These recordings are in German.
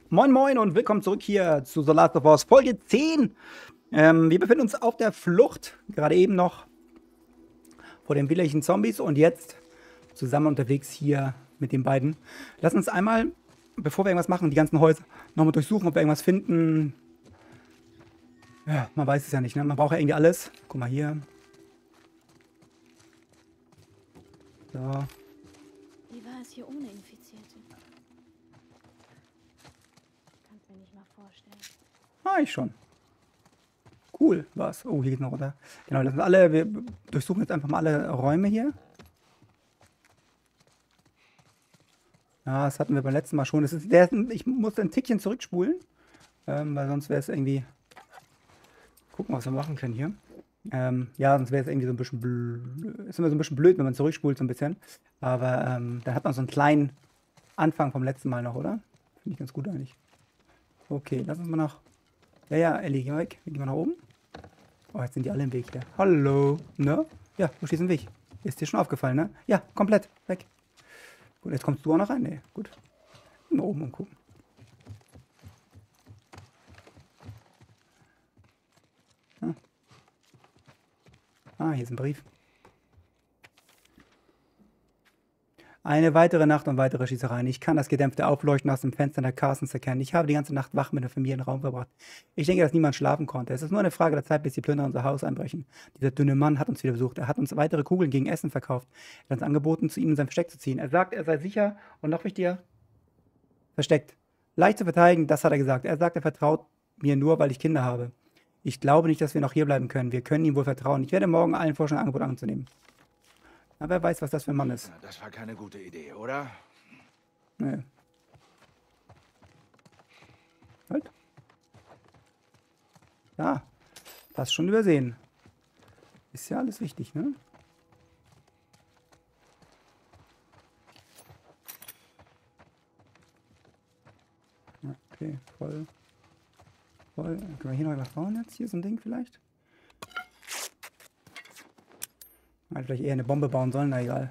Moin Moin und willkommen zurück hier zu The Last of Us Folge 10. Wir befinden uns auf der Flucht, gerade eben noch vor den widerlichen Zombies und jetzt zusammen unterwegs hier mit den beiden. Lass uns einmal, bevor wir irgendwas machen, die ganzen Häuser nochmal durchsuchen, ob wir irgendwas finden. Ja, man weiß es ja nicht, ne? Man braucht ja irgendwie alles. Guck mal hier. So. Wie war es hier ohne Infizierte? Kannst mir nicht mal vorstellen. Ah, ich schon. Cool, was? Oh, hier geht's noch runter. Genau, das sind alle, wir durchsuchen jetzt einfach mal alle Räume hier. Ja, das hatten wir beim letzten Mal schon. Ich muss ein Tickchen zurückspulen, weil sonst wäre es irgendwie. Gucken, was wir machen können hier. Ja, sonst wäre es irgendwie so ein bisschen blöd. Ist immer so ein bisschen blöd, wenn man zurückspult so ein bisschen. Aber dann hat man so einen kleinen Anfang vom letzten Mal noch, oder? Finde ich ganz gut eigentlich. Okay, lass uns mal noch. Ja, Ellie, geh mal weg. Wir gehen mal nach oben. Oh, jetzt sind die alle im Weg hier. Hallo. Ne? Ja, wo stehst du im Weg? Ist dir schon aufgefallen, ne? Ja, komplett. Weg. Gut, jetzt kommst du auch noch rein. Nee, gut. Mal oben umgucken. Ah, hier ist ein Brief. Eine weitere Nacht und weitere Schießereien. Ich kann das gedämpfte Aufleuchten aus dem Fenster der Carsons erkennen. Ich habe die ganze Nacht wach mit der Familie im Raum verbracht. Ich denke, dass niemand schlafen konnte. Es ist nur eine Frage der Zeit, bis die Plünderer unser Haus einbrechen. Dieser dünne Mann hat uns wieder besucht. Er hat uns weitere Kugeln gegen Essen verkauft. Er hat uns angeboten, zu ihm in sein Versteck zu ziehen. Er sagt, er sei sicher und noch wichtiger, versteckt. Leicht zu verteidigen, das hat er gesagt. Er sagt, er vertraut mir nur, weil ich Kinder habe. Ich glaube nicht, dass wir noch hier bleiben können. Wir können ihm wohl vertrauen. Ich werde morgen allen vorschlagen, ein Angebot anzunehmen. Aber wer weiß, was das für ein Mann ist. Na, das war keine gute Idee, oder? Nee. Halt. Ja, fast schon übersehen. Ist ja alles wichtig, ne? Ja, okay, voll. Voll. Können wir hier noch was bauen jetzt? Hier so ein Ding vielleicht? Mal vielleicht eher eine Bombe bauen sollen, na egal.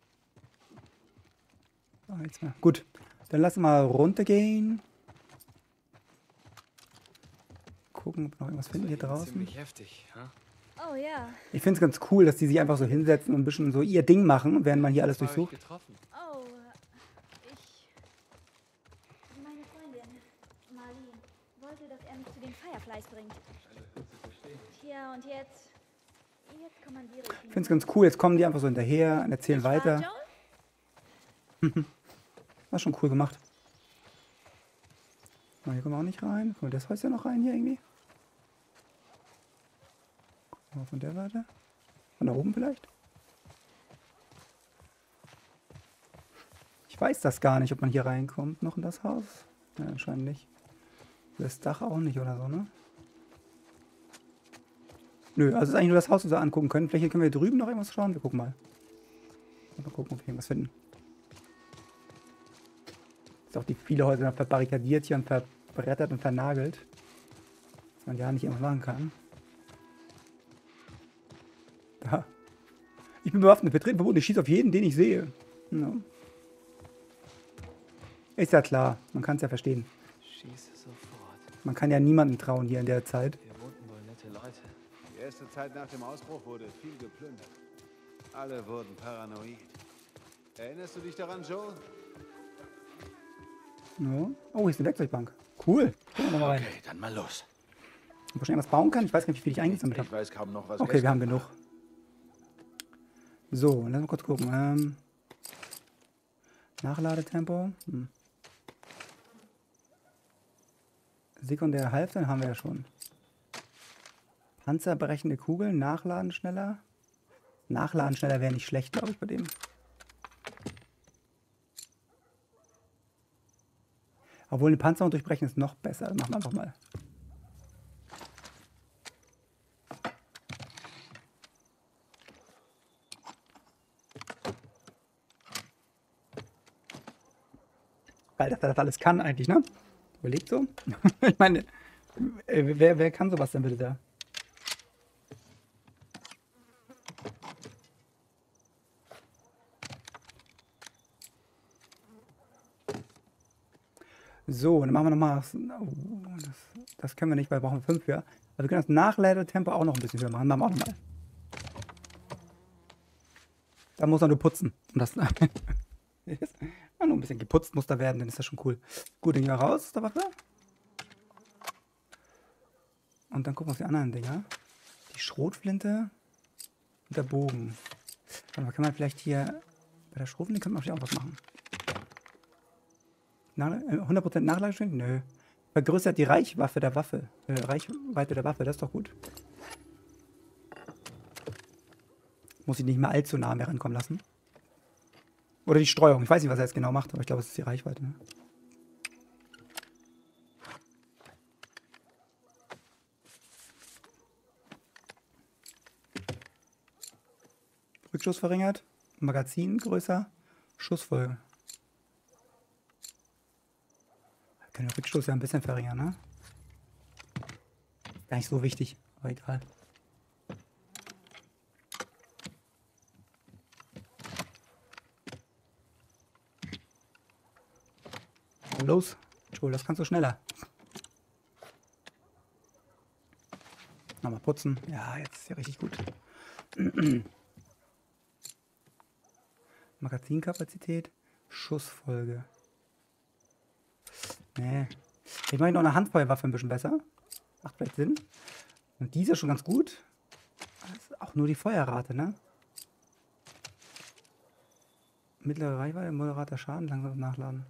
So, jetzt mal. Gut, dann lass mal runtergehen. Gucken, ob wir noch irgendwas finden hier draußen. Ziemlich heftig, ha? Oh ja. Ich finde es ganz cool, dass die sich einfach so hinsetzen und ein bisschen so ihr Ding machen, während man hier alles Wo hab ich durchsucht. getroffen? Oh, ich... Meine Freundin, Marlene, wollte, dass er mich zu den Fireflies bringt. Tja, und jetzt... Jetzt kommandiere ich ihn. Ich finde es ganz cool, jetzt kommen die einfach so hinterher und erzählen Nicht wahr, weiter. Joel? War schon cool gemacht. Oh, hier kommen wir auch nicht rein. Kommt das Häuschen noch rein hier irgendwie? Gucken wir von der Seite. Von da oben vielleicht? Ich weiß das gar nicht, ob man hier reinkommt noch in das Haus. Ja, anscheinend nicht. Das Dach auch nicht oder so, ne? Nö, also es ist eigentlich nur das Haus, das wir angucken können. Vielleicht können wir hier drüben noch irgendwas schauen. Wir gucken mal. Mal gucken, ob wir irgendwas finden. Ist auch die viele Häuser noch verbarrikadiert hier und verbrettert und vernagelt. Dass man ja nicht irgendwas machen kann. Da. Ich bin bewaffnet, betreten verboten. Ich schieße auf jeden, den ich sehe. Ja. Ist ja klar, man kann es ja verstehen. Schieße sofort. Man kann ja niemandem trauen hier in der Zeit. Hier wohnten wohl nette Leute. Die erste Zeit nach dem Ausbruch wurde viel geplündert. Alle wurden paranoid. Erinnerst du dich daran, Joel? Ja. Oh, hier ist eine Werkzeugbank. Cool. Gucken wir mal rein. Okay, dann mal los. Ob man schon irgendwas bauen kann? Ich weiß gar nicht, wie viel ich eingesammelt Ich habe. weiß kaum noch, was Okay, wir gestern haben genug. So, lass mal kurz gucken. Nachladetempo. Sekundäre Halfter haben wir ja schon. Panzerbrechende Kugeln, Nachladen schneller. Nachladen schneller wäre nicht schlecht, glaube ich, bei dem. Obwohl eine Panzerung durchbrechen ist noch besser. Das machen wir einfach mal. Weil dass er das alles kann eigentlich, ne? Überlegt so. Ich meine, wer kann sowas denn bitte da? So, dann machen wir nochmal. Oh, das können wir nicht, weil wir brauchen 5 für. Aber wir können das Nachladetempo auch noch ein bisschen höher machen. Machen wir auch nochmal. Da muss er nur putzen. Und das nur ein bisschen geputzt muss da werden, dann ist das schon cool. Gut, dann gehen wir raus aus der Waffe. Und dann gucken wir uns die anderen Dinger. Die Schrotflinte und der Bogen. Aber kann man vielleicht hier bei der Schrotflinte könnte man vielleicht auch was machen. 100% Nachladegeschwindigkeit? Nö. Vergrößert die Reichweite der Waffe. Reichweite der Waffe, das ist doch gut. Muss ich nicht mehr allzu nah mehr rankommen lassen. Oder die Streuung. Ich weiß nicht, was er jetzt genau macht, aber ich glaube, es ist die Reichweite. Ne? Rückschuss verringert. Magazin größer. Schussfolge. Wir können den Rückstoß ja ein bisschen verringern, ne? Gar nicht so wichtig, aber egal. Los, Joel, das kannst du schneller. Nochmal putzen. Ja, jetzt ist ja richtig gut. Magazinkapazität, Schussfolge. Nee. Ich mache noch eine Handfeuerwaffe ein bisschen besser. Macht vielleicht Sinn. Und die ist ja schon ganz gut. Das ist auch nur die Feuerrate, ne? Mittlere Reichweite, moderater Schaden, langsam nachladen.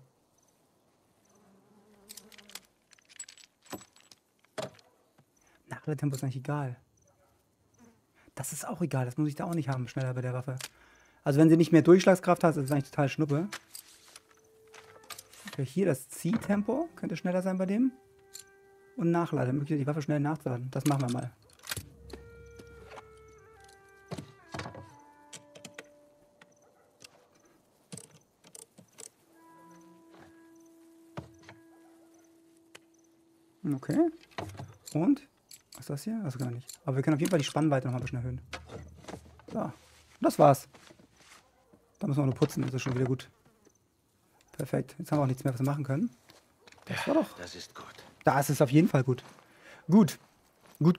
Nachladetempo ist eigentlich egal. Das ist auch egal, das muss ich da auch nicht haben, schneller bei der Waffe. Also wenn sie nicht mehr Durchschlagskraft hat, ist es eigentlich total Schnuppe. Okay, hier das Ziehtempo könnte schneller sein bei dem. Und Nachladen, möglichst die Waffe schnell nachzuladen. Das machen wir mal. Okay. Und? Was ist das hier? Also gar nicht. Aber wir können auf jeden Fall die Spannweite noch mal ein bisschen erhöhen. So. Das war's. Da müssen wir nur putzen, das ist schon wieder gut. Perfekt. Jetzt haben wir auch nichts mehr, was wir machen können. Das war doch. Das ist gut. Da ist es auf jeden Fall gut. Gut. Gut.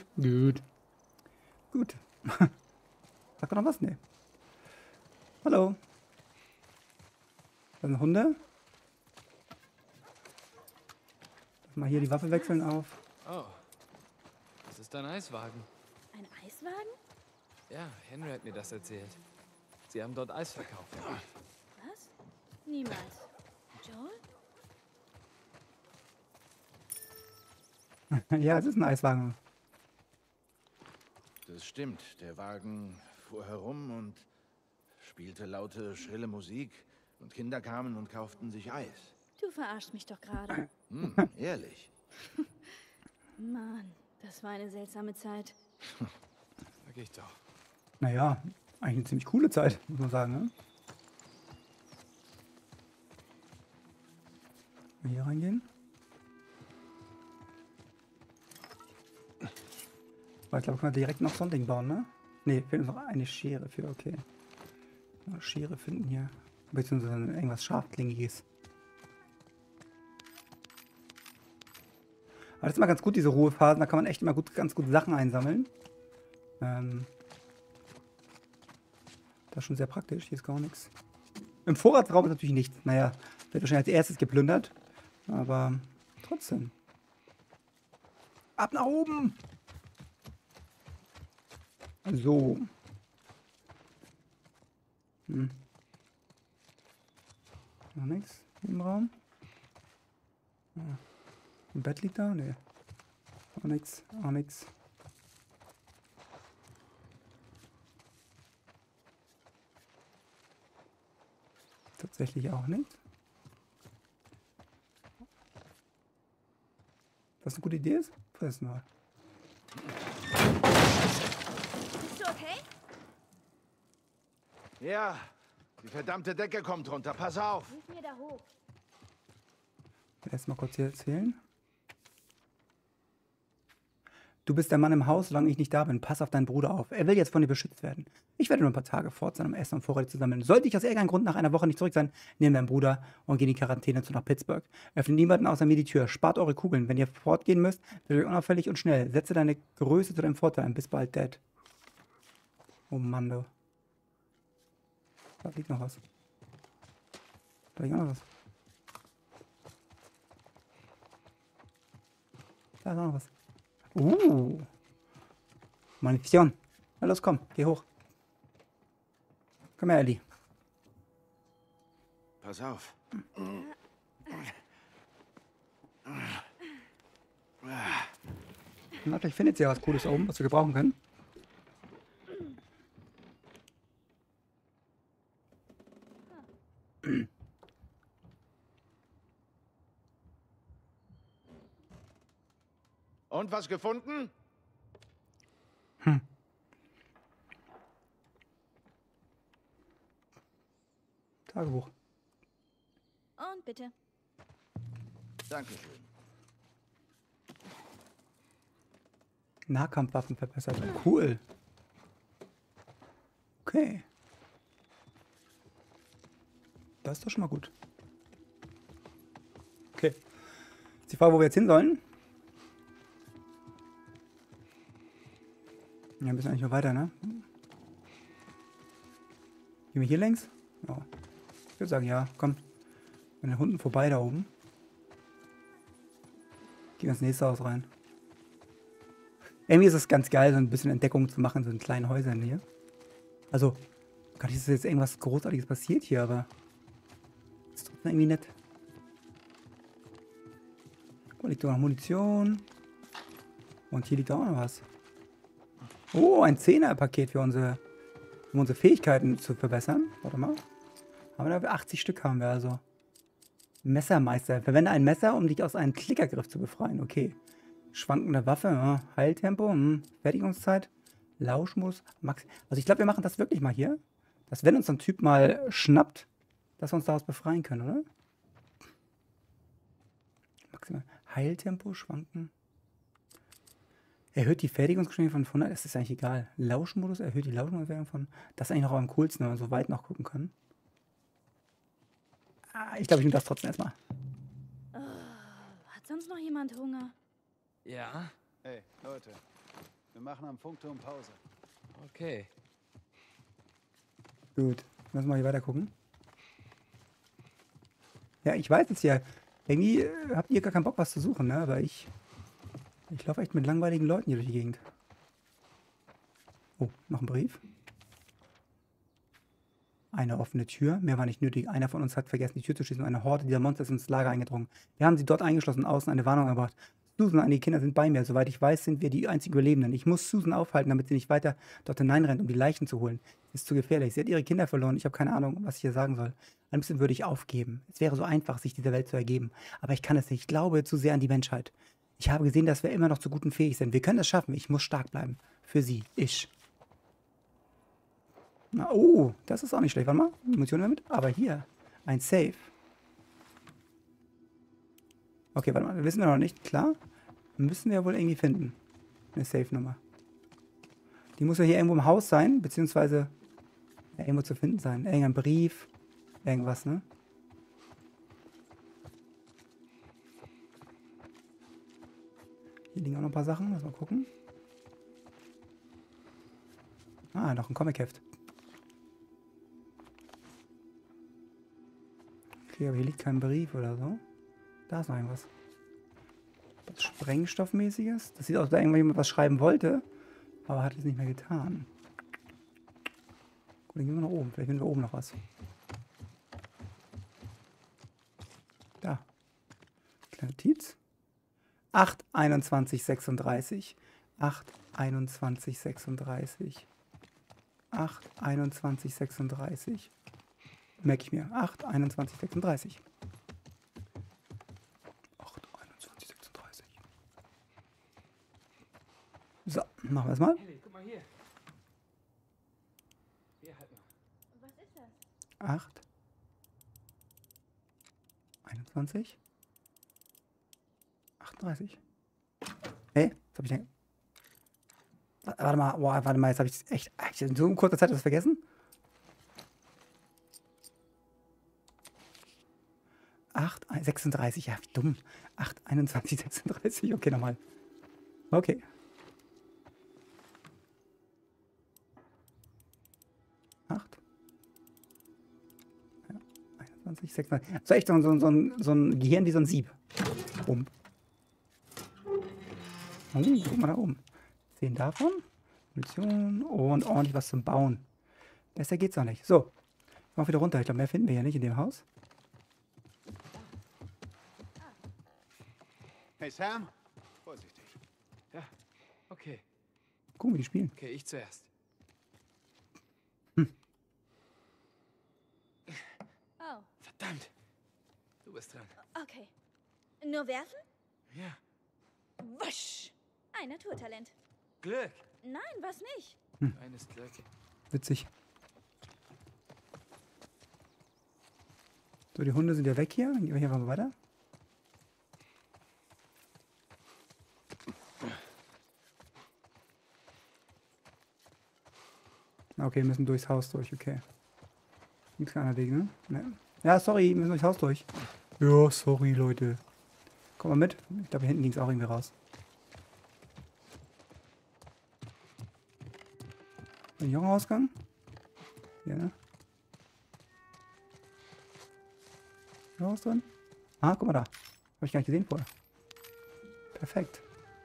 Gut. Sagt er noch was? Nee. Hallo. Das sind Hunde. Lass mal hier die Waffe wechseln auf. Oh, das ist dein Eiswagen. Ein Eiswagen? Ja, Henry hat mir das erzählt. Sie haben dort Eis verkauft. Was? Niemals. Joel? Ja, es ist ein Eiswagen. Das stimmt. Der Wagen fuhr herum und spielte laute, schrille Musik. Und Kinder kamen und kauften sich Eis. Du verarschst mich doch gerade. Ehrlich. Mann, das war eine seltsame Zeit. Sag ich doch. Naja, eigentlich eine ziemlich coole Zeit, muss man sagen, ne? Hier reingehen. Aber ich glaube, können wir direkt noch so ein Ding bauen, ne? Ne, fehlt uns noch eine Schere für, okay. Eine Schere finden hier. Beziehungsweise irgendwas Scharfklingiges. Aber das ist immer ganz gut, diese Ruhephasen. Da kann man echt immer ganz gut Sachen einsammeln. Das ist schon sehr praktisch. Hier ist gar nichts. Im Vorratsraum ist natürlich nichts. Naja, wird wahrscheinlich als erstes geplündert. Aber trotzdem. Ab nach oben! So. Noch nichts im Raum. Ein Bett liegt da? Nee. Auch nichts. Auch nichts. Tatsächlich auch nicht. Was eine gute Idee ist? Weiß mal. Bist du okay? Ja, die verdammte Decke kommt runter. Pass auf. Hilf mir da hoch. Erstmal kurz hier erzählen. Du bist der Mann im Haus, solange ich nicht da bin. Pass auf deinen Bruder auf. Er will jetzt von dir beschützt werden. Ich werde nur ein paar Tage fort sein, um Essen und Vorräte zu sammeln. Sollte ich aus irgendeinem Grund nach einer Woche nicht zurück sein, nehmen deinen Bruder und gehen in die Quarantäne zu nach Pittsburgh. Öffnet niemanden außer mir die Tür. Spart eure Kugeln. Wenn ihr fortgehen müsst, werdet ihr unauffällig und schnell. Setze deine Größe zu deinem Vorteil ein. Bis bald, Dad. Oh Mann, du. Da liegt noch was. Da liegt auch noch was. Da ist auch noch was. Munition. Na los, komm, geh hoch. Komm her, Ellie. Pass auf. Na, vielleicht findet sie ja was Cooles da oben, was wir gebrauchen können. Und was gefunden? Tagebuch. Und bitte. Dankeschön. Nahkampfwaffen verbessert. Cool. Okay. Das ist doch schon mal gut. Okay. Ist die Frage, wo wir jetzt hin sollen? Ja, ein bisschen eigentlich noch weiter, ne? Gehen wir hier längs? Ja. Ich würde sagen, ja, komm. An den Hunden vorbei da oben. Gehen wir ins nächste Haus rein. Irgendwie ist es ganz geil, so ein bisschen Entdeckung zu machen, so in kleinen Häusern hier. Also, gar nicht, dass jetzt irgendwas Großartiges passiert hier, aber ist trotzdem irgendwie nett. Guck mal, liegt da noch Munition. Und hier liegt auch noch was. Oh, ein 10er-Paket für unsere Fähigkeiten zu verbessern. Warte mal. Haben wir da 80 Stück haben wir also. Messermeister. Verwende ein Messer, um dich aus einem Klickergriff zu befreien. Okay. Schwankende Waffe. Ja. Heiltempo. Fertigungszeit. Lauschmus. Max. Also ich glaube, wir machen das wirklich mal hier. Dass wenn uns ein Typ mal schnappt, dass wir uns daraus befreien können, oder? Maximal. Heiltempo. Schwanken. Erhöht die Fertigungsgeschwindigkeit von 100. Das ist eigentlich egal. Lauschmodus erhöht die Lauschmodus von. Das ist eigentlich noch am coolsten, wenn man so weit noch gucken kann. Ich glaube, ich nehme das trotzdem erstmal. Hat sonst noch jemand Hunger? Ja, Hey, Leute. Wir machen am Funkturm Pause. okay. Gut. Lass mal hier weiter gucken. Ja, ich weiß es ja. Irgendwie habt ihr gar keinen Bock, was zu suchen, ne? Aber ich laufe echt mit langweiligen Leuten hier durch die Gegend. Oh, noch ein Brief. Eine offene Tür. Mehr war nicht nötig. Einer von uns hat vergessen, die Tür zu schließen. Eine Horde dieser Monster ist ins Lager eingedrungen. Wir haben sie dort eingeschlossen und außen eine Warnung erbracht. Susan und einige Kinder sind bei mir. Soweit ich weiß, sind wir die einzigen Überlebenden. Ich muss Susan aufhalten, damit sie nicht weiter dort hineinrennt, um die Leichen zu holen. Es ist zu gefährlich. Sie hat ihre Kinder verloren. Ich habe keine Ahnung, was ich hier sagen soll. Ein bisschen würde ich aufgeben. Es wäre so einfach, sich dieser Welt zu ergeben. Aber ich kann es nicht. Ich glaube zu sehr an die Menschheit. Ich habe gesehen, dass wir immer noch zu guten fähig sind. Wir können es schaffen. Ich muss stark bleiben. Für sie. Ich. Na, oh, das ist auch nicht schlecht. Warte mal. Munition damit. Aber hier. Ein Safe. Okay, warte mal. Wissen wir noch nicht. Klar. Müssen wir wohl irgendwie finden. Eine Safe-Nummer. Die muss ja hier irgendwo im Haus sein. Beziehungsweise ja, irgendwo zu finden sein. Irgendein Brief. Irgendwas, ne? Hier liegen auch noch ein paar Sachen. Lass mal gucken. Ah, noch ein Comic-Heft. Okay, aber hier liegt kein Brief oder so. Da ist noch irgendwas. Was Sprengstoffmäßiges. Das sieht aus, als ob da irgendjemand was schreiben wollte. Aber hat es nicht mehr getan. Gut, dann gehen wir nach oben. Vielleicht finden wir oben noch was. Da. Kleine Notiz. 8, 21, 36. 8, 21, 36. 8, 21, 36. Merke ich mir. 8, 21, 36. 8, 21, 36. So, machen wir es mal. Ellie, guck mal hier. Hier halt mal. Was ist das? 8, 21, 38. Hey, was hab ich denn? Warte mal, jetzt habe ich echt in so kurzer Zeit das vergessen. 36, ja, wie dumm. 8, 21, 36, okay, nochmal. Okay. Acht. Ja, 21, 26. So echt so ein Gehirn wie so ein Sieb. Bumm. Oh, guck mal da oben. 10 davon. Munition und ordentlich was zum Bauen. Besser geht's auch nicht. So. Ich mach wieder runter. Ich glaube, mehr finden wir hier nicht in dem Haus. Hey Sam, vorsichtig. Ja, okay. Gucken, wie die spielen. Okay, ich zuerst. Oh, Verdammt. Du bist dran. okay. Nur werfen? Ja. Wusch! Ein Naturtalent. Glück. Nein, was nicht? Eines Glück. Witzig. So, die Hunde sind ja weg hier. Dann gehen wir hier mal weiter. Okay, wir müssen durchs Haus durch, okay. Gibt's keinen anderen Weg, ne? Ne. Ja, sorry, wir müssen durchs Haus durch. Ja, sorry, Leute. Komm mal mit. Ich glaube, hier hinten ging es auch irgendwie raus. Ein junger Ausgang? Ja, ne? Raus drin? Ah, guck mal da. Habe ich gar nicht gesehen vorher. Perfekt.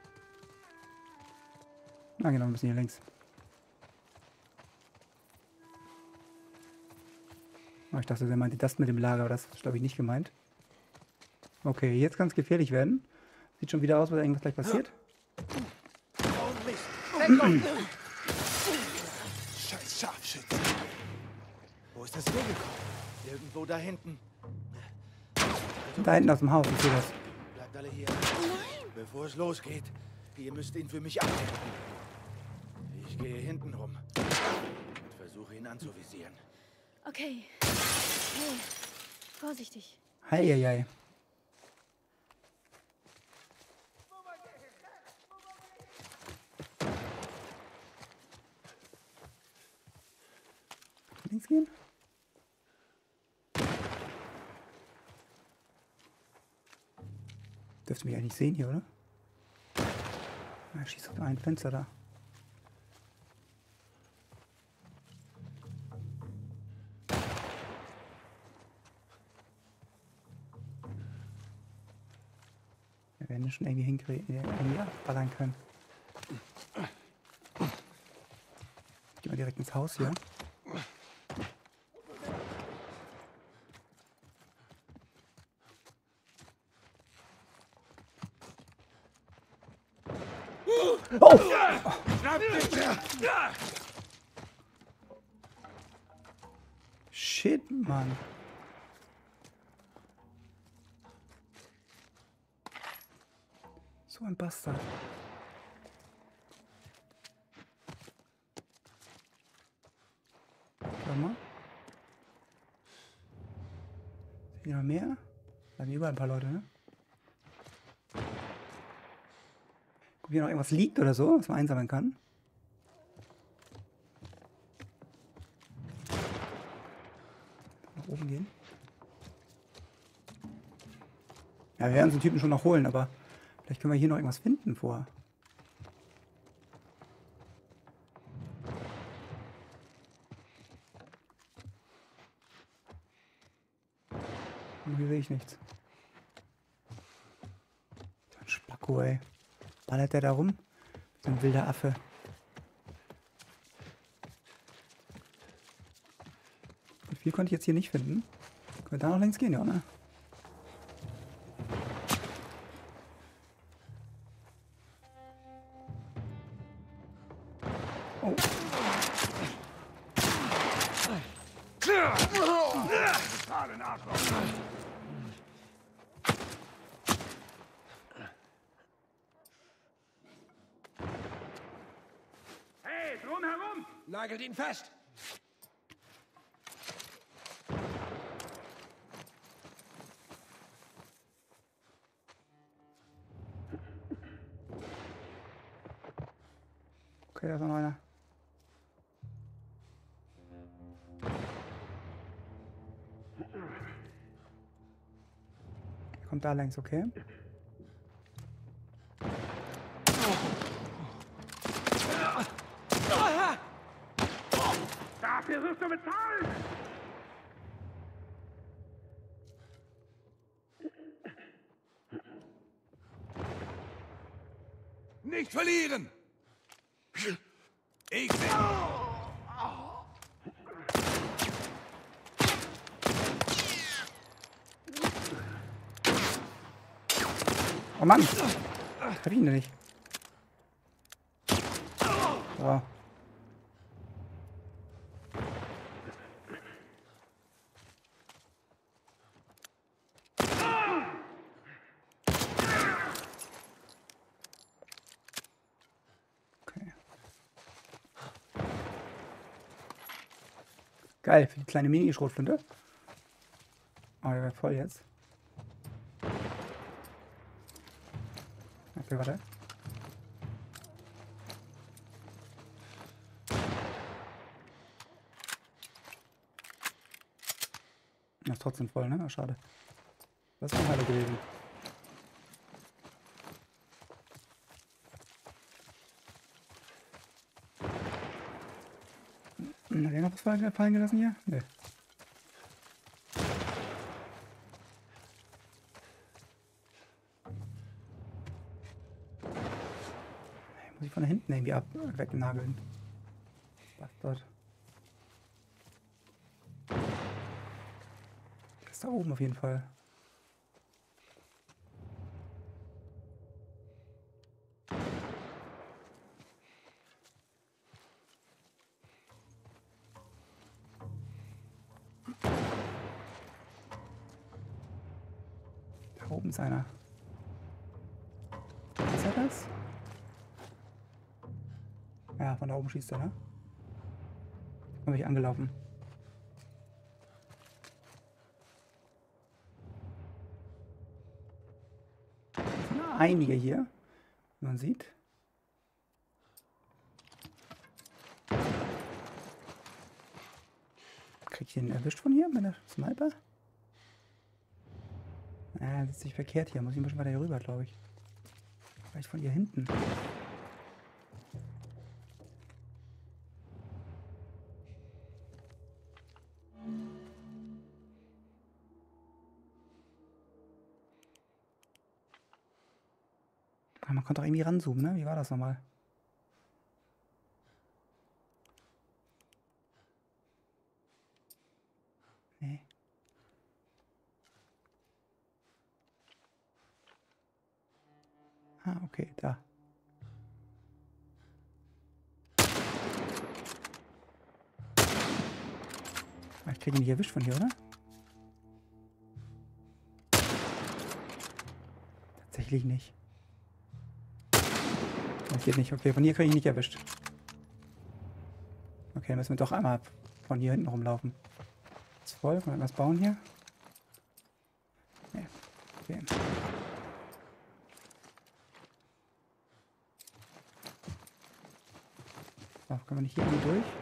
Na genau, wir müssen hier längs. Oh, ich dachte, er meinte das mit dem Lager, aber das ist, glaube ich, nicht gemeint. Okay, jetzt kann es gefährlich werden. Sieht schon wieder aus, als irgendwas gleich passiert. Scheiß Scharfschütze. Wo ist das hergekommen? Irgendwo da hinten. Da hinten aus dem Haus, ich sehe das. Bleibt alle hier. Bevor es losgeht, ihr müsst ihn für mich abdecken. Ich gehe hinten rum und versuche ihn anzuvisieren. Okay. Hey, vorsichtig. Heieiei. Links gehen? Dürfte mich eigentlich nicht sehen hier, oder? Er schießt auf ein Fenster da. Wir werden das schon irgendwie hinkriegen, irgendwie abballern können. Gehen wir direkt ins Haus hier. Oh! Shit, Mann. So ein Bastard. Warte mal. Sind hier noch mehr? Da sind überall ein paar Leute, ne? Ob hier noch irgendwas liegt oder so, was man einsammeln kann. Nach oben gehen. Ja, wir werden uns den Typen schon noch holen, aber vielleicht können wir hier noch irgendwas finden vorher. Und hier sehe ich nichts. So ein Spacko, ey. Ballert der da rum? So ein wilder Affe. Und viel konnte ich jetzt hier nicht finden. Können wir da noch links gehen, ja, ne? Oh. Hey, drumherum! Nagelt ihn fest! Okay, da ist noch einer. Er kommt da längs, okay. Dafür wirst du bezahlen! Nicht verlieren! Ich bin... Oh Mann! Hab ich ihn denn nicht? So. Okay. Geil, für die kleine Mini-Schrotflinte. Oh, der wird voll jetzt. Okay, warte. Das ist trotzdem voll, ne? Oh, schade. Das ist ein Heiler gewesen. Hat er noch was fallen gelassen hier? Nee. Muss ich von da hinten irgendwie wegnageln. Bastard. Das ist da oben auf jeden Fall. Da oben ist einer. Ist er das? Ja, von da oben schießt er, ne? Bin ich angelaufen. Es sind einige hier, wie man sieht. Krieg ich den erwischt von hier mit der Sniper? Ah, sitzt sich verkehrt hier. Muss ich ein bisschen weiter hier rüber, glaube ich. Vielleicht von hier hinten. Man konnte auch irgendwie ranzoomen, ne? Wie war das nochmal? Nee. Ah, okay, da. Ich kriege ihn nicht erwischt von hier, oder? Tatsächlich nicht. Das geht nicht. Okay, von hier kriege ich nicht erwischt. Okay, dann müssen wir doch einmal von hier hinten rumlaufen. Ist voll. Können wir was bauen hier? Nee. Okay. So, können wir nicht hier irgendwie durch?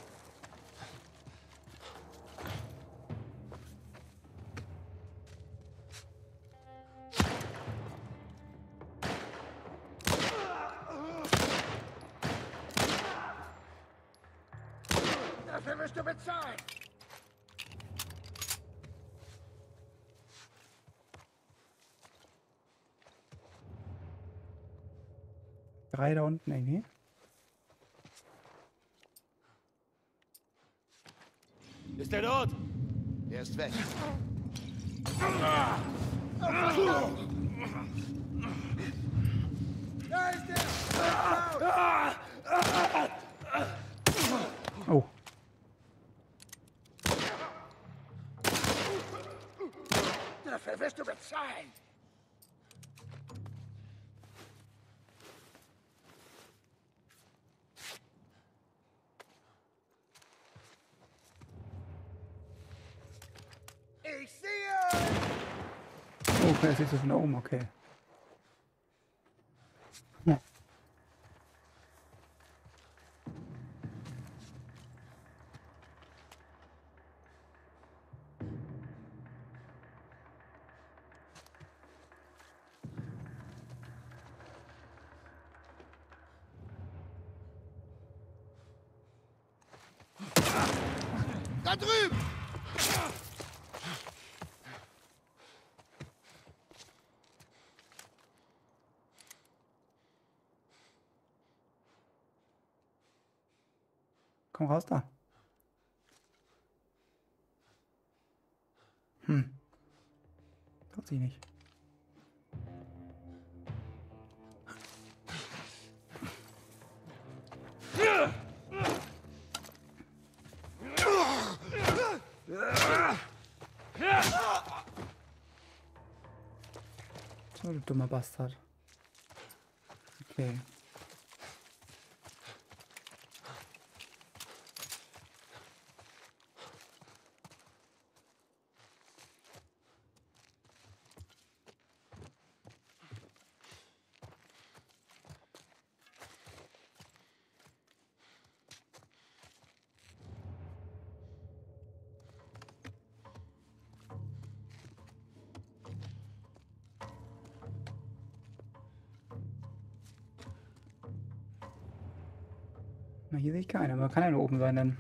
Dafür wirst du bezahlen! Drei da unten irgendwie. Ist er dort? Er ist weg. Da ist er! Oh. Dafür wirst du bezahlen! Ich sehe! Oh, okay, das siehst du von da oben, okay. Ja. Da drüben! Komm raus da. Traut sich nicht. So, du dummer Bastard. Okay. Na, hier sehe ich keinen, aber kann ja nur oben sein dann.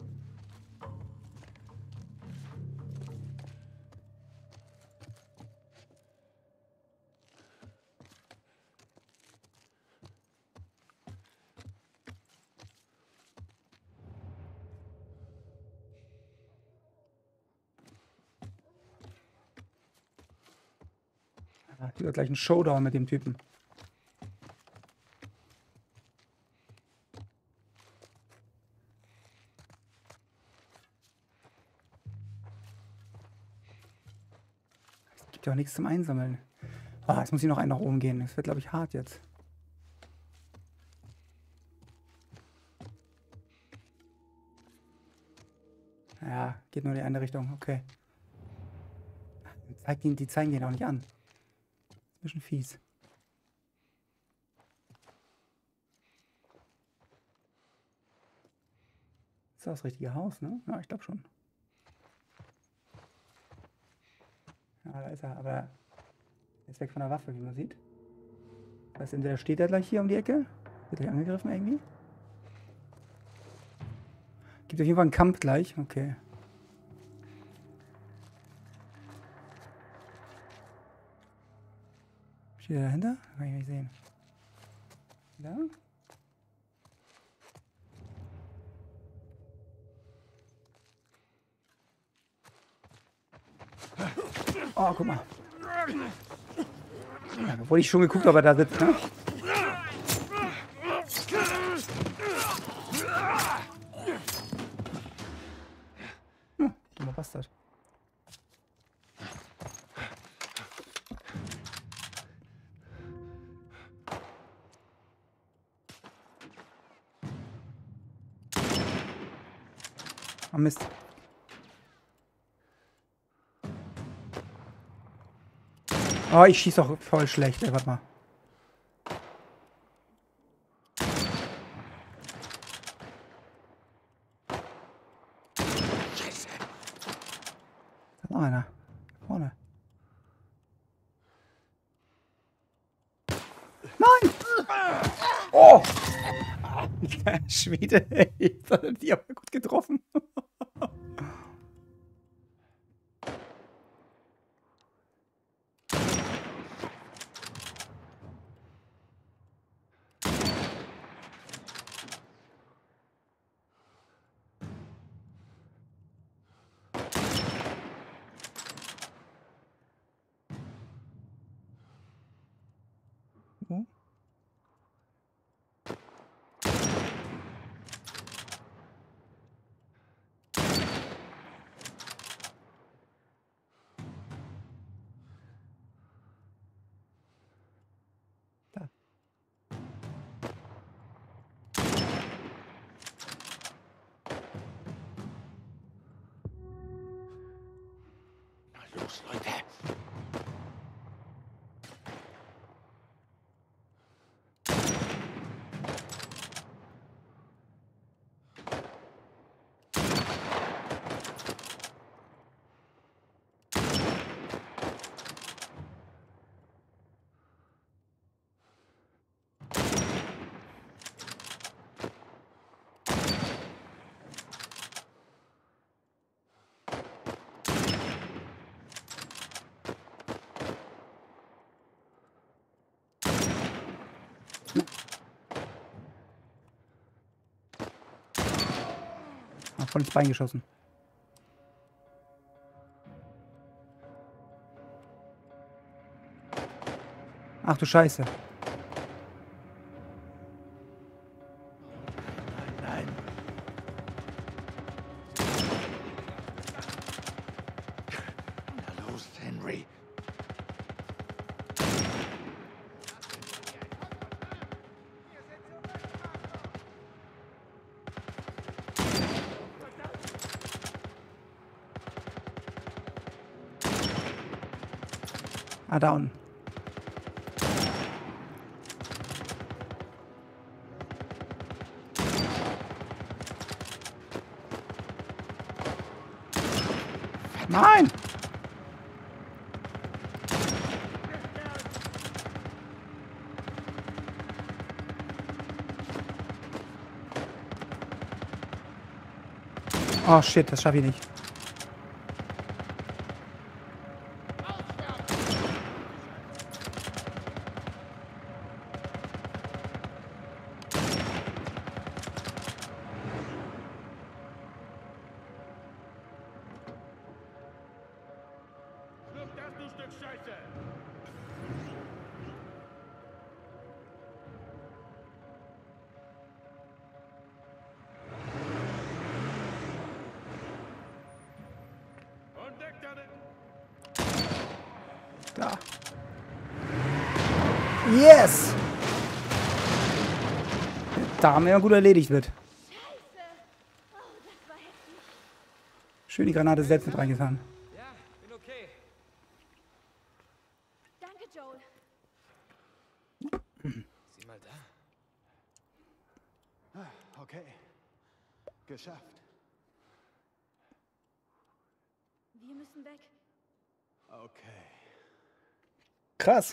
Ah, hier wird gleich ein Showdown mit dem Typen. Es gibt ja auch nichts zum Einsammeln. Ah, jetzt muss ich noch einen nach oben gehen. Das wird, glaube ich, hart jetzt. Ja, geht nur in die eine Richtung. Okay. Die zeigen den auch nicht an. Ein bisschen fies. Ist das richtige Haus, ne? Ja, ich glaube schon. Ja, da ist er, aber er ist weg von der Waffe, wie man sieht. Das heißt, entweder steht er gleich hier um die Ecke, wird gleich angegriffen irgendwie. Gibt auf jeden Fall einen Kampf gleich, okay. Steht er dahinter? Kann ich nicht sehen. Da? Oh, guck mal. Ja, obwohl ich schon geguckt habe, ob er da sitzt, ne? Dummer Bastard. Oh Mist. Oh, ich schieße auch voll schlecht. Ey, warte mal. Scheiße. Da ist noch einer. Da vorne. Nein! Oh! Schwede, ey. Das hat die aber gut getroffen. Oh. Da. Na los, Leute. voll ins Bein geschossen. Ach du Scheiße. Nein. Na los, Henry. Ah, da unten. Nein! Oh shit, das schaffe ich nicht. Schluck das, du Stück Scheiße! Und weg damit! Da. Yes! Da haben wir ja gut erledigt wird. Scheiße! Oh, das war heftig. Schön die Granate selbst mit reingefahren. Ja, bin okay. Danke, Joel. Sieh mal da. Okay. Geschafft. Wir müssen weg. Okay. Krass.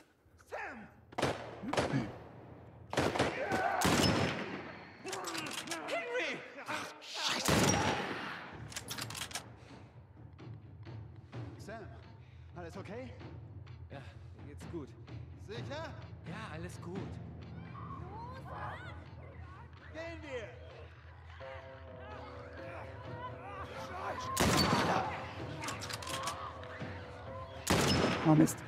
Sam, alles okay? Ja, mir geht's gut. Sicher? Ja, alles gut. Gehen wir! Oh Mist.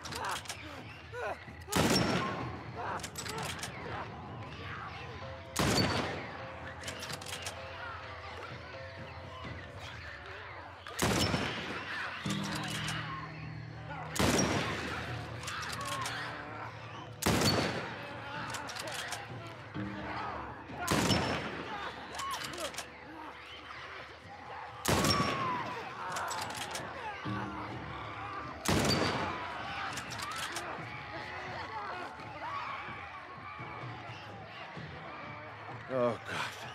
Oh Gott.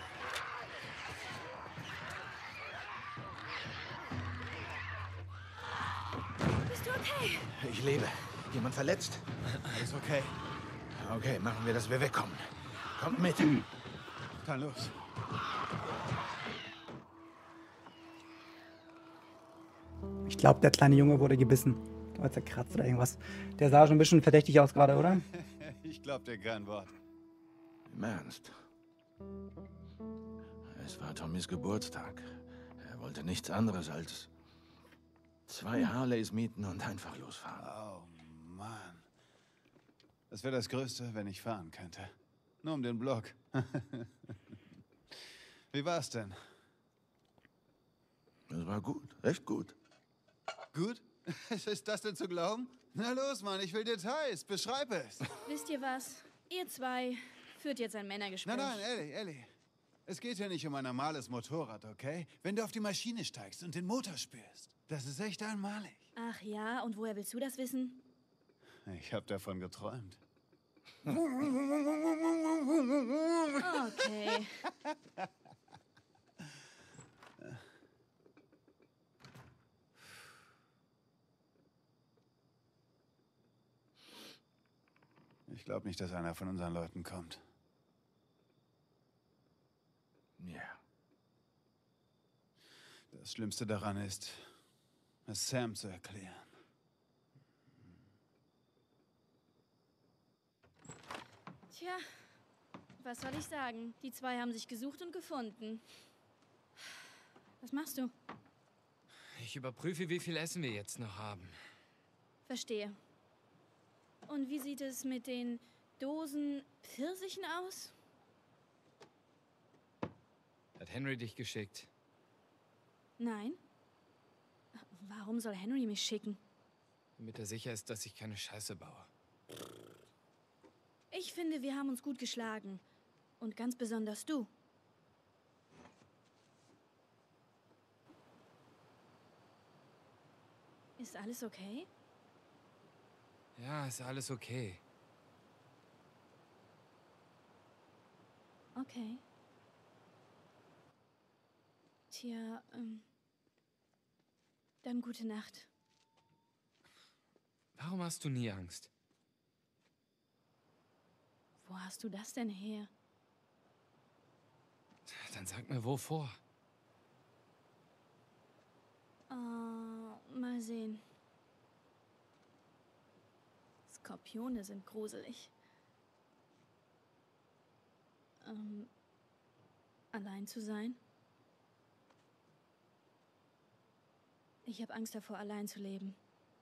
Bist du okay? Ich lebe. Jemand verletzt? Alles okay. Okay, machen wir, dass wir wegkommen. Kommt mit. Dann los. Ich glaube, der kleine Junge wurde gebissen. Oder zerkratzt oder irgendwas. Der sah schon ein bisschen verdächtig aus gerade, oder? Ich glaub dir kein Wort. Im Ernst. Es war Tommys Geburtstag. Er wollte nichts anderes als 2 Harleys mieten und einfach losfahren. Oh Mann. Das wäre das Größte, wenn ich fahren könnte. Nur um den Block. Wie war's denn? Das war gut, echt gut. Gut? Ist das denn zu glauben? Na los, Mann, ich will Details. Beschreib es. Wisst ihr was? Ihr zwei führt jetzt ein Männergespräch. Nein, Ellie. Es geht hier nicht um ein normales Motorrad, okay? Wenn du auf die Maschine steigst und den Motor spürst, das ist echt einmalig. Ach ja, und woher willst du das wissen? Ich habe davon geträumt. Okay. Ich glaube nicht, dass einer von unseren Leuten kommt. Ja. Das Schlimmste daran ist, es Sam zu erklären. Tja, was soll ich sagen? Die zwei haben sich gesucht und gefunden. Was machst du? Ich überprüfe, wie viel Essen wir jetzt noch haben. Verstehe. Und wie sieht es mit den Dosen Pfirsichen aus? Hat Henry dich geschickt? Nein. Warum soll Henry mich schicken? Damit er sicher ist, dass ich keine Scheiße baue. Ich finde, wir haben uns gut geschlagen. Und ganz besonders du. Ist alles okay? Ja, ist alles okay. Okay. Tja, dann gute Nacht. Warum hast du nie Angst? Wo hast du das denn her? Dann sag mir, wovor? Mal sehen. Skorpione sind gruselig. Allein zu sein? Ich habe Angst davor, allein zu leben.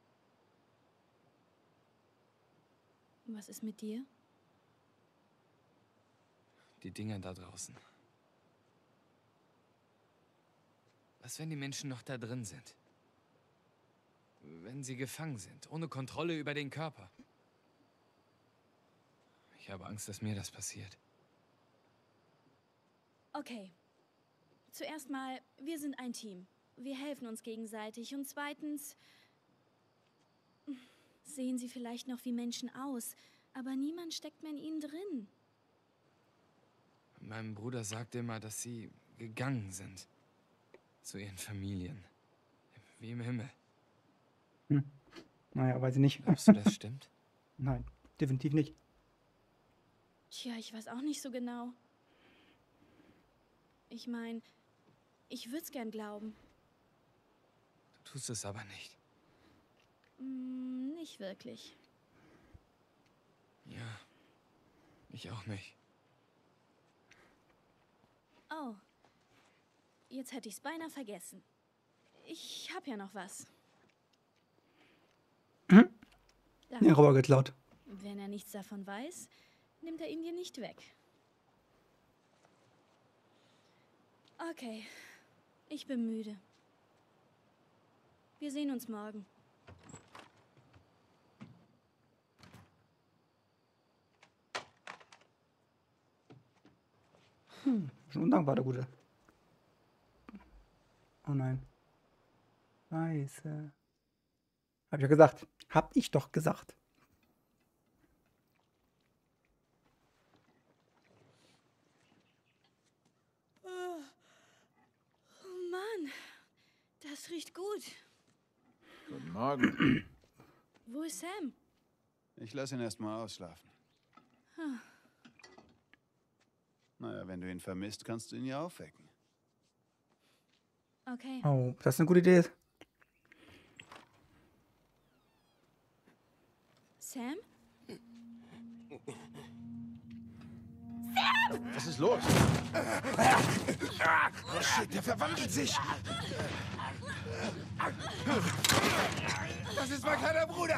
Was ist mit dir? Die Dinger da draußen. Was, wenn die Menschen noch da drin sind? Wenn sie gefangen sind, ohne Kontrolle über den Körper? Ich habe Angst, dass mir das passiert. Okay. Zuerst mal, wir sind ein Team. Wir helfen uns gegenseitig. Und zweitens, sehen sie vielleicht noch wie Menschen aus, aber niemand steckt mehr in ihnen drin. Mein Bruder sagt immer, dass sie gegangen sind. Zu ihren Familien. Wie im Himmel. Naja, weiß ich nicht. Glaubst du, das stimmt? Nein, definitiv nicht. Tja, ich weiß auch nicht so genau. Ich meine, ich würde es gern glauben. Du tust es aber nicht. Nicht wirklich. Ja, ich auch nicht. Oh, jetzt hätte ich's beinahe vergessen. Ich hab ja noch was. Da. Den Roboter geklaut. Wenn er nichts davon weiß, nimmt er ihn dir nicht weg. Okay, ich bin müde. Wir sehen uns morgen. Schon undankbar, der Gute. Oh nein. Scheiße. Hab ich ja gesagt. Hab ich doch gesagt. Oh Mann, das riecht gut. Guten Morgen. Wo ist Sam? Ich lasse ihn erstmal ausschlafen. Naja, wenn du ihn vermisst, kannst du ihn ja aufwecken. Okay. Oh, das ist eine gute Idee. Sam? Was ist los? Oh shit, der verwandelt sich. Das ist mein kleiner Bruder.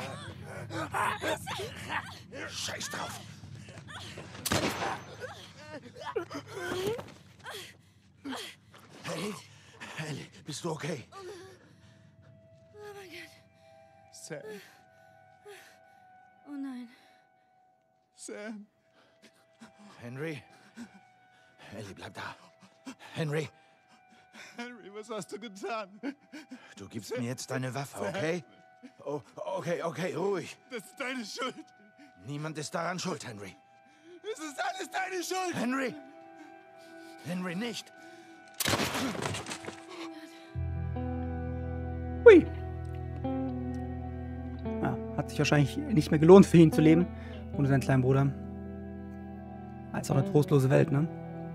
Scheiß drauf. Hey, Ellie, bist du okay? Oh mein Gott. Sam, Oh nein. Sam. Henry? Ellie, bleib da. Henry, Henry, was hast du getan? du gibst mir jetzt deine Waffe, okay? Oh, okay, ruhig. Das ist deine Schuld. Niemand ist daran schuld, Henry. Es ist alles deine Schuld. Henry! Henry, nicht! Hui. Ja, hat sich wahrscheinlich nicht mehr gelohnt für ihn zu leben. Ohne seinen kleinen Bruder. Als auch eine trostlose Welt, ne?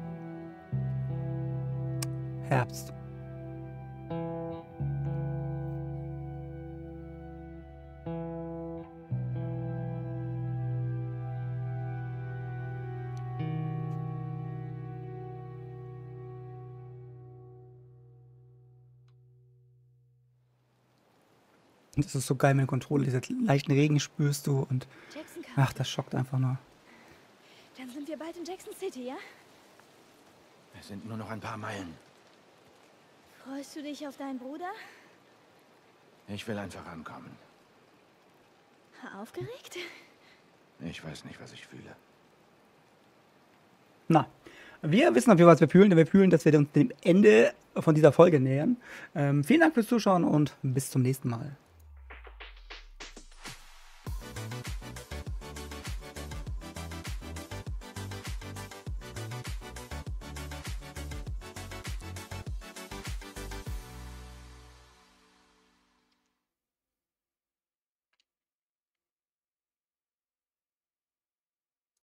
Herbst. Und das ist so geil mit dem Controller. Diesen leichten Regen spürst du und Jackson kam. ach, das schockt einfach nur. Dann sind wir bald in Jackson City, ja? Es sind nur noch ein paar Meilen. Freust du dich auf deinen Bruder? Ich will einfach ankommen. Aufgeregt? Ich weiß nicht, was ich fühle. Na, wir wissen auf jeden Fall, was wir fühlen, denn wir fühlen, dass wir uns dem Ende von dieser Folge nähern. Vielen Dank fürs Zuschauen und bis zum nächsten Mal.